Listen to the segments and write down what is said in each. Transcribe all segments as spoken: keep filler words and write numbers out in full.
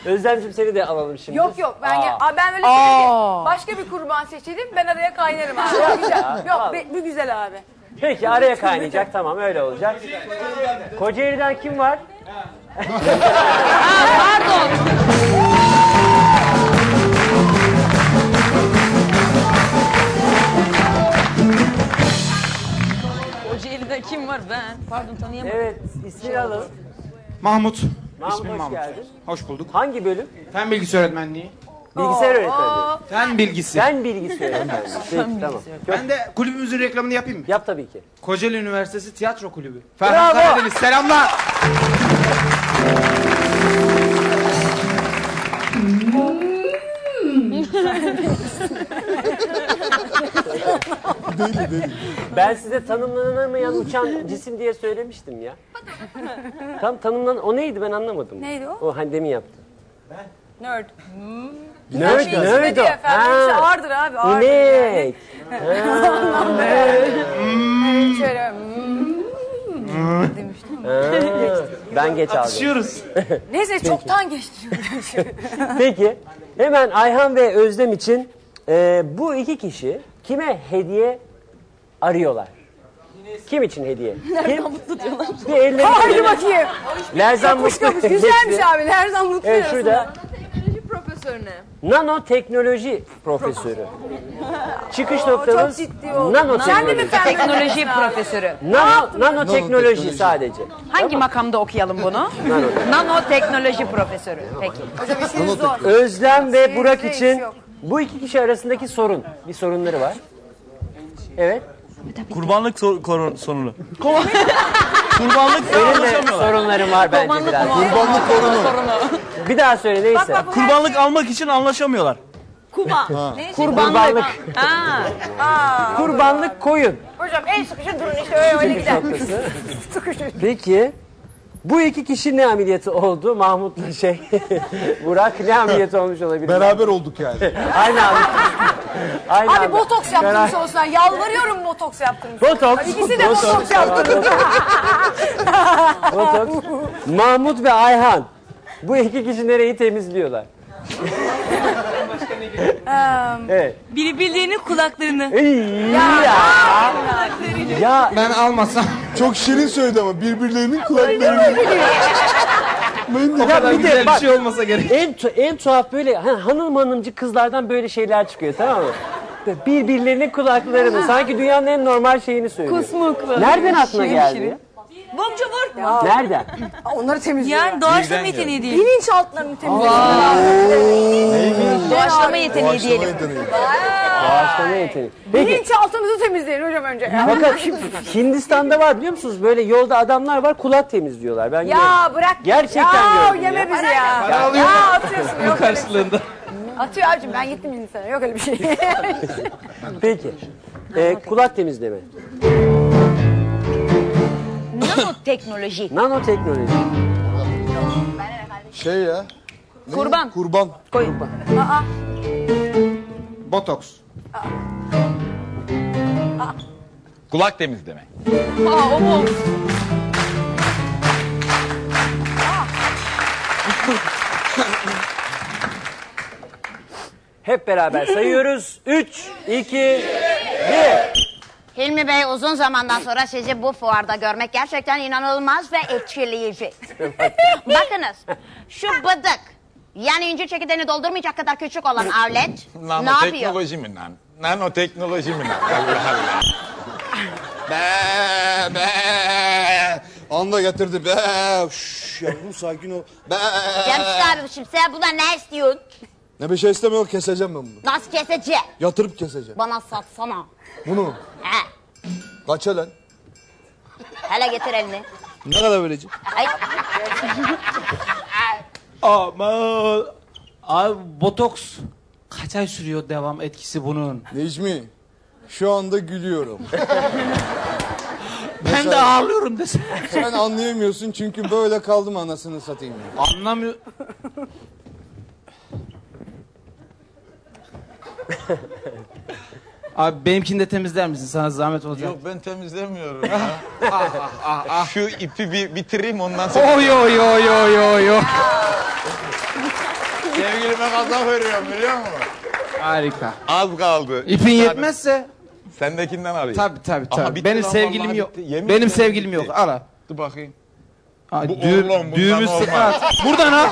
Özlemciğim seni de alalım şimdi. Yok yok ben gel Aa, ben öyle Aa. başka bir kurban seçelim ben araya kaynarım abi. Güzel. Yok be, bu güzel abi. Peki araya kaynayacak tamam öyle olacak. Kocaeli'den kim var? Aa, pardon. Kocaeli'de kim var ben? Pardon tanıyamadım. Evet ismini alalım. Mahmut. Mahmut İsmim hoş Mahmut. geldin. Hoş bulduk. Hangi bölüm? Fen bilgisi öğretmenliği. Bilgisayar öğretmenliği. Fen bilgisi. Ben bilgisayar öğretmenliği. Peki tamam. Çok... Ben de kulübümüzün reklamını yapayım mı? Yap tabii ki. Kocaeli Üniversitesi Tiyatro Kulübü. Ferhan Bravo. Karadeniz selamlar. Deli deli. Ben size tanımlanamayan uçan cisim diye söylemiştim ya. Tam tanımlan... O neydi ben anlamadım. Neydi o? O hani demin yaptı. Nerd. Nerd, Nerd, nerd o. efendim. Ha. İşte ağırdır abi ağırdır. İnek. Yani. Şöyle hmm, demiştim. Ha, ben geç aldım. Atışıyoruz. Neyse çoktan geçti. Peki hemen Ayhan ve Özlem için e, bu iki kişi kime hediye arıyorlar? Kim için hediye? Kim? Mutlu diyorlar. Bir elleri Haydi bakayım. Lerzan Kapuş Mutlu. kapuş güzelmiş abi. Her zaman mutlu Evet arasında. şurada. Teknoloji profesörüne. Nanoteknoloji profesörü. Çıkış noktamız çok ciddi oldu. nanoteknoloji. Sen de mi fen Teknoloji bölümündesin abi? profesörü. Nano, nanoteknoloji sadece. Hangi makamda okuyalım bunu? Nanoteknoloji profesörü. Peki. Hocam işiniz zor. Özlem ve Burak Sizde iş için yok. bu iki kişi arasındaki sorun. Bir sorunları var. Evet. Kurbanlık sor korun sonunu. Kurbanlık Senin de sorunların var bence biraz. Kurbanlık korunu. Bir daha söyle neyse. Bak, bak, Kurbanlık almak için anlaşamıyorlar. Kuba. Kurbanlık. Ha. Kurbanlık koyun. Hocam el sıkışın durun işte öyle öyle gider. Noktası. Sıkışın. Peki bu iki kişi ne ameliyatı oldu? Mahmut'la şey Burak ne ameliyatı olmuş olabilir? Beraber olduk yani. Aynı abi. Aynı Abi anda. botoks yaptırmış olsan yalvarıyorum botoks yaptırmış. Botoks. İkisi de botoks yaptırmış. Botoks. Mahmut ve Ayhan. Bu iki kişi nereyi temizliyorlar? Evet. Birbirlerinin kulaklarını. İyi ya. Ya Ben almasam. Çok şirin söyledi ama birbirlerinin kulaklarını. Ben de O kadar bir de güzel bir bak- şey olmasa gerek. en tu- en tuhaf böyle ha, hanım hanımcı kızlardan böyle şeyler çıkıyor tamam mı? Böyle birbirlerinin kulaklarını sanki dünyanın en normal şeyini söylüyor. Kusmuklu. Nereden aklına geldi? ya? Bomcu vur. Nereden? Onları temizliyor. Yani doğaçlama yeteneği değil. Bilinçaltlarını temizliyor. Doğaçlama yeteneği diyelim. yeteneği. Bağışlama yeteneği. Peki Bilinçaltınızı temizleyin hocam önce. fakat Hindistan'da var biliyor musunuz? Böyle yolda adamlar var kulak temizliyorlar. Ben gördüm. Ya bırak. Gerçekten ya, gördüm yeme ya. bizi ya. Para alıyor Ya mu? atıyorsun yok öyle bir şey. Karşılığında. Atıyor abicim ben gittim Hindistan'a yok öyle bir şey. Peki. Ee, kulak temizleme. Nanoteknoloji. Nanoteknoloji. Şey ya. ne? Kurban. Kurban. Aa, Botoks. Kulak temizleme. Aa o mu? Hep beraber sayıyoruz. Üç, iki, bir. Hilmi Bey uzun zamandan sonra sizi bu fuarda görmek gerçekten inanılmaz ve etkileyici. Bakınız şu bıdık yani incir çekirdeğini doldurmayacak kadar küçük olan alet ne yapıyor? Nanoteknoloji mi lan? Nanoteknoloji mi lan? Allah Allah. Be be. Anda getirdi be. Şşş yavrum sakin ol. Be. Cemşit abi şimdi sen buna ne istiyorsun? Ne bir şey istemiyor keseceğim ben bunu. Nasıl keseceğim? Yatırıp keseceğim. Bana satsana. Bunu. He. Kaça lan? Hele getir elini. Ne kadar vereceğim? Ay. Ama abi botoks kaç ay sürüyor devam etkisi bunun? Necmi. Şu anda gülüyorum. Ben de ağlıyorum desem. Sen anlayamıyorsun çünkü böyle kaldım anasını satayım. Anlamıyor. Abi benimkini de temizler misin? Sana zahmet olacak. Yok ben temizlemiyorum ya. Şu ipi bir bitireyim ondan sonra. Oy oy oy oy oy oy. Sevgilime kazak veriyorum biliyor musun? Harika. Az kaldı. İpin yetmezse Sendekinden alayım. tabii tabii Aha, tabii. bitti Benim lan, sevgilim vallahi yok. bitti. Yemin Benim ederim sevgilim bitti. yok. Al al. Dur bakayım. Aa, Bu düğüm- Orlon, bundan düğümü olmaz. sıkat. Buradan al.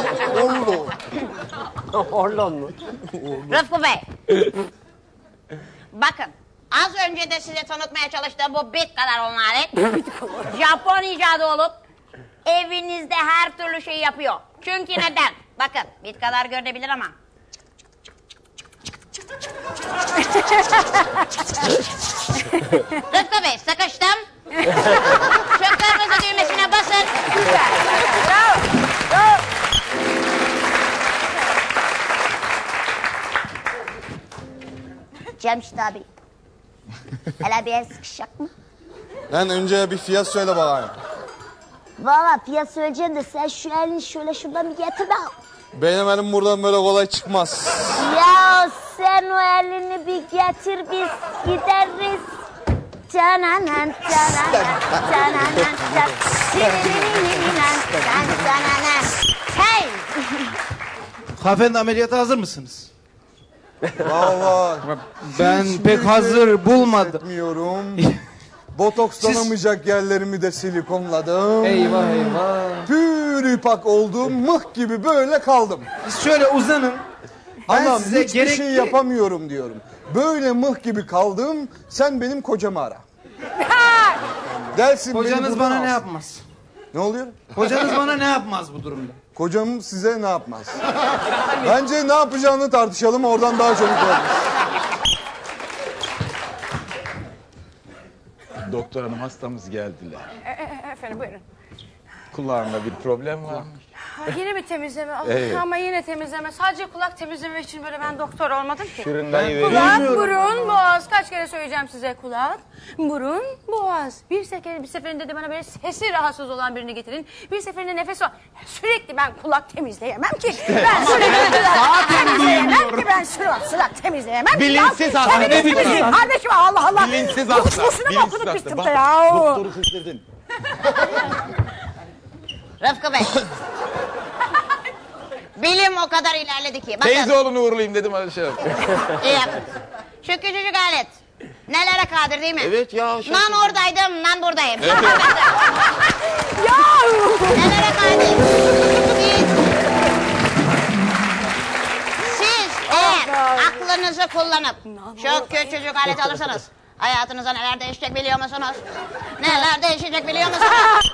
Orlon mu? Rıfkı Bey. Bakın. Az önce de size tanıtmaya çalıştığım bu bit kadar olan alet Japon icadı olup evinizde her türlü şeyi yapıyor. Çünkü neden? Bakın bit kadar görünebilir ama. Rıfkı Bey sıkıştım. Şu kırmızı düğmesine basın. Güzel. Bravo. Bravo. Cemşit abi. Hele bir el sıkışacak mı? Lan önce bir fiyat söyle bakayım. Valla fiyat söyleyeceğim de sen şu elini şöyle şuradan bir getir bak. Benim elim buradan böyle kolay çıkmaz. Ya sen o elini bir getir biz gideriz. Cananan cananan cananan can. Sinirininan can cananan. Hey! Hanımefendi ameliyata hazır mısınız? Vallahi. Ben Hiç pek bir hazır şey bulmadım. Hissetmiyorum. Botokslanamayacak yerlerimi de silikonladım. Eyvah eyvah. Pürüpak oldum, mıh gibi böyle kaldım. Siz şöyle uzanın. Ben Anam size hiçbir gerekli... şey yapamıyorum diyorum. Böyle mıh gibi kaldım, sen benim kocamı ara. Gelsin beni Kocanız buradan bana ne alsın. yapmaz? Ne oluyor? Kocanız bana ne yapmaz bu durumda? Kocam size ne yapmaz? Bence ne yapacağını tartışalım, oradan daha çabuk olur. Doktor hanım hastamız geldiler. E, e, efendim buyurun. Kulağında bir problem varmış. Ha, yine mi temizleme? Ah, Evet. Ama yine temizleme. Sadece kulak temizleme için böyle ben doktor olmadım ki. Şırındayı vereyim. Kulak, burun, boğaz. Kaç kere söyleyeceğim size kulak, burun, boğaz. Bir sefer, bir seferinde de bana böyle sesi rahatsız olan birini getirin. Bir seferinde nefes al. Sürekli ben kulak temizleyemem ki. Ben sürekli kulak temizleyemem ki. Ben sürekli kulak temizleyemem ki. Bilinçsiz Ya, hasta. kendiniz Ne bilinçsiz temizleyin hasta? kardeşim Allah Allah. Bilinçsiz Bu- hasta. Boşuna mı Bilinçsiz okuduk biz hasta. tıpta Bak, ya? doktoru kızdırdın. Rıfkı Bey. Bilim o kadar ilerledi ki. Bakın. Teyze oğlunu uğurlayayım dedim Alişan. İyi yaptın. Şu küçücük alet. Nelere kadir değil mi? Evet ya. şey- Nan oradaydım, nan buradayım. Ya! Nelere kadir? Siz, siz eğer aklınızı kullanıp şu küçücük alet alırsanız hayatınızda neler değişecek biliyor musunuz? Neler değişecek biliyor musunuz?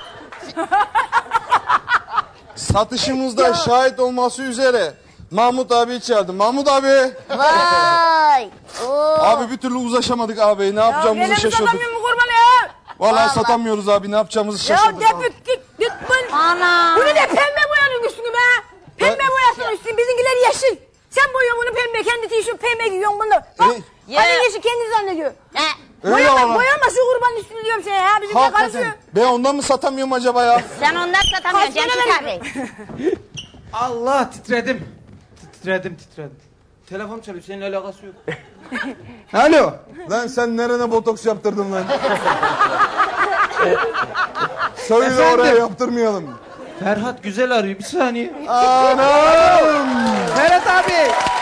Satışımızda şahit olması üzere Mahmut abi çağırdım. Mahmut abi. Vay! Oo. Abi bir türlü uzlaşamadık abi. Ne Ya yapacağımızı gelemiz şaşırdık. adamım kurban ya. Vallahi, Vallahi. satamıyoruz abi. Ne yapacağımızı Ya şaşırdık. defük git git bın. Ana! Bunu da pembe boyanın üstünü be. Pembe Ben- boyasın üstünü. Bizimkiler yeşil. Sen boyuyorsun bunu pembe. Kendi tişört pembe giyiyorsun bunu. Bak. Ey. Hani Ya. yeşil kendi zannediyor. Ne? Öyle Boyama, valla. boyama şu kurbanın üstünü diyorum sana ya. Bizimkiler karışıyor. Hakikaten. Ben ondan mı satamıyorum acaba ya? Sen ondan satamıyorsun Kaç Cemşit tane abi. Allah titredim. Titredim titredim. Telefon çalıyor seninle alakası yok. Alo. Lan sen nerene botoks yaptırdın lan? Söyle Efendim? oraya yaptırmayalım. Ferhat güzel arıyor bir saniye. Anam! Ferhat abi.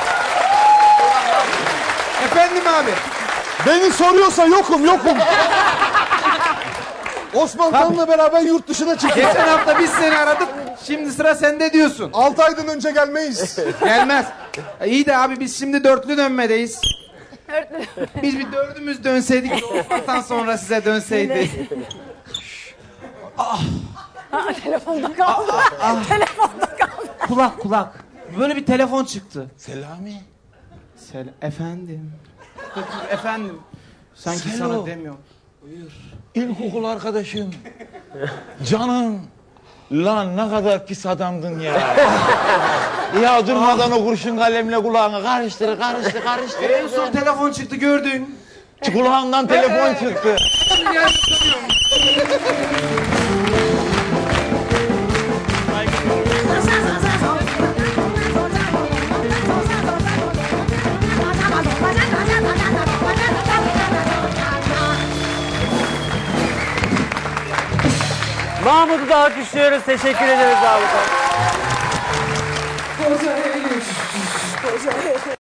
Efendim abi. Beni soruyorsa yokum yokum. Osman Tan'la beraber yurt dışına çıktık. Geçen hafta biz seni aradık. Şimdi sıra sende diyorsun. Altı aydan önce gelmeyiz. Gelmez. İyi de abi biz şimdi dörtlü dönmedeyiz. Biz bir dördümüz dönseydik de Osman'dan sonra size dönseydi. Telefonda kaldı. Telefonda kaldı. Kulak kulak. Böyle bir telefon çıktı. Selami. Selam. Efendim. Efendim. Sanki Selo. sana demiyorum. İlkokul arkadaşım. Canım. Lan ne kadar pis adamdın ya. Ya durmadan o kurşun kalemle kulağını karıştır karıştır karıştır. En son telefon çıktı gördün. Kulağından telefon çıktı. Mahmut'u da alkışlıyoruz. Teşekkür ederiz abi. Koza Eylül. Çok